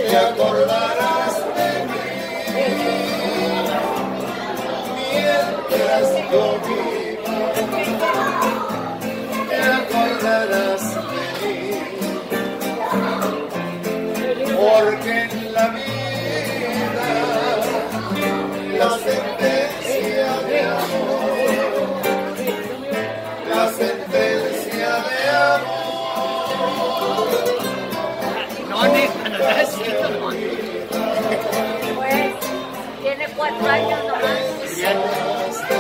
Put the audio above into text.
te acordarás de mí mientras yo viva, te acordarás de mí, porque en la vida la sentencia de amor, la sentencia de amor. No, cuando estás chiquito, no. Pues, tiene 4 años nomás.